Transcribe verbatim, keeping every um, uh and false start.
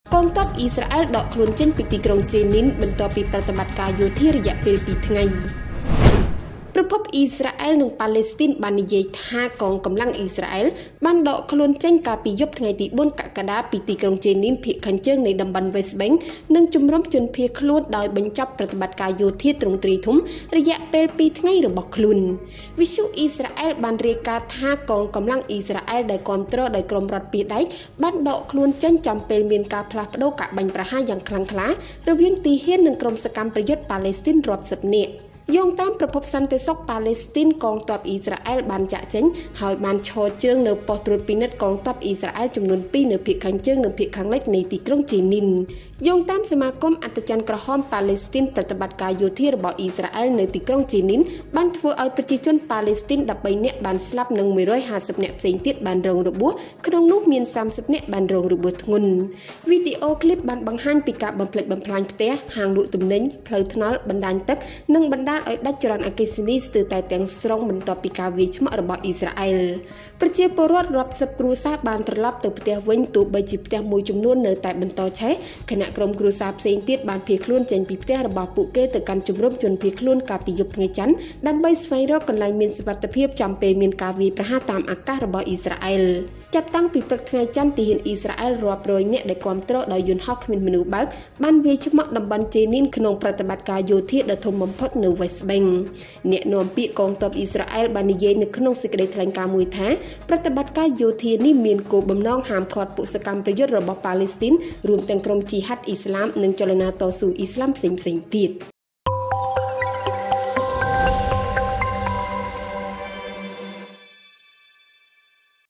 កងទ័ពអ៊ីស្រាអែលដកខ្លួនចេញពីទីក្រុងជេនីនបន្ទាប់ពីប្រតិបត្តិការយោធារយៈពេលពីរថ្ងៃប្រពន្ធអ៊ីស្រាអែលនិងប៉ាឡេស្ទីនបាននិយាយថាកងកម្លាំងអ៊ីស្រាអែលបានដកខ្លួនចេញកាលពីយប់ថ្ងៃទីបួនកក្កដាពីទីក្រុងជេនីនភាគខាងជើងនៃតំបន់ West Bank និងជំរុំជនភៀសខ្លួនដោយបញ្ចប់ប្រតិបត្តិការយោធាទ្រង់ទ្រាយធំរយៈពេលពីរថ្ងៃរបស់ខ្លួនវិសុអ៊ីស្រាអែលបានរាយការណ៍ថាកងកម្លាំងអ៊ីស្រាអែលដែលគ្រប់គ្រងដោយក្រុមរដ្ឋពីដែកបានដកខ្លួនចេញចំពេលមានការផ្លាស់ប្តូរការបាញ់ប្រហារយ៉ាងខ្លាំងក្លារវាងទីហ៊ាននិងក្រុមសកម្មប្រយុទ្ធប៉ាឡេស្ទីនរាប់សិបនាក់យោងតាមប្រភពសន្តិសុខប៉ាឡេស្ទីនកងទ័ពអ៊ីស្រាអែលបានចាក់ចេញហើយបានឈរជើងនៅប៉ុស្តិ៍ត្រួតពិនិត្យកងទ័ពអ៊ីស្រាអែលចំនួនពីរនៅភាគខាងជើងនិងភាគខាងលិចនៃទីក្រុងជេនីនយោងតាមសមាគមអត្តច័ន្ទក្រហមប៉ាឡេស្ទីនប្រតិបត្តិការយោធារបស់អ៊ីស្រាអែលនៅទីក្រុងជេនីនបានធ្វើឲ្យប្រជាជនប៉ាឡេស្ទីនដប់បីនាក់បានស្លាប់និងមួយរយហាសិបនាក់ផ្សេងទៀតបានរងរបួសក្នុងនោះមានសាមសិបនាក់បានរងរបួសធ្ងន់វីដេអូឃ្លីបបានបង្ហាញពីការបំផ្លិចបំផ្លាញផ្ទះហាងលក់ទំនិញផ្លូវថ្នល់បណ្ដាញទឹកនិងបណ្ដាលឲ្យដាច់ចរន្តអគ្គិសនីស្ទើរតែទាំងស្រុងបន្ទាប់ពីការវាយឆ្មក់របស់អ៊ីស្រាអែលប្រជាពលរដ្ឋរាប់សិបគ្រួសារបានត្រឡប់ទៅផ្ទះវិញទោះបីជាផ្ទះមួយចំនួននៅតែបន្តឆេះខណៈក្រុមគ្រួសារផ្សេងទៀតបានភៀសខ្លួនចេញពីផ្ទះរបស់ពួកគេទៅកាន់ជំរំជនភៀសខ្លួនកាលពីយប់ថ្ងៃច័ន្ទដើម្បីស្វែងរកកន្លែងមានសុវត្ថិភាពចំពេលមានការវាយប្រហារតាមអាកាសរបស់អ៊ីស្រាអែលចាប់តាំងពីព្រឹកថ្ងៃច័ន្ទទីហ៊ានអ៊ីស្រាអែលរាប់រយនាក់ដែលគ្រប់គ្រងដោយយន្តហោះគ្មានមនុស្សបើកបានវាយឆ្មក់តំបន់ជេនីនក្នុងប្រតិបត្តិការយោធាដ៏ធំបំផុតនៅ West Bank អ្នកនាំពាក្យកងទ័ពអ៊ីស្រាអែលបាននិយាយនៅក្នុងសេចក្តីថ្លែងការណ៍មួយថាប្រតិបត្តិការយោធានេះមានគោលបំណងហាមឃាត់ពួកសកម្មប្រយុទ្ធរបស់ប៉ាឡេស្ទីនរួមទាំងក្រុមជីហាត់អ៊ីស្លាមនិងចលនាតស៊ូអ៊ីស្លាមផ្សេងៗទៀត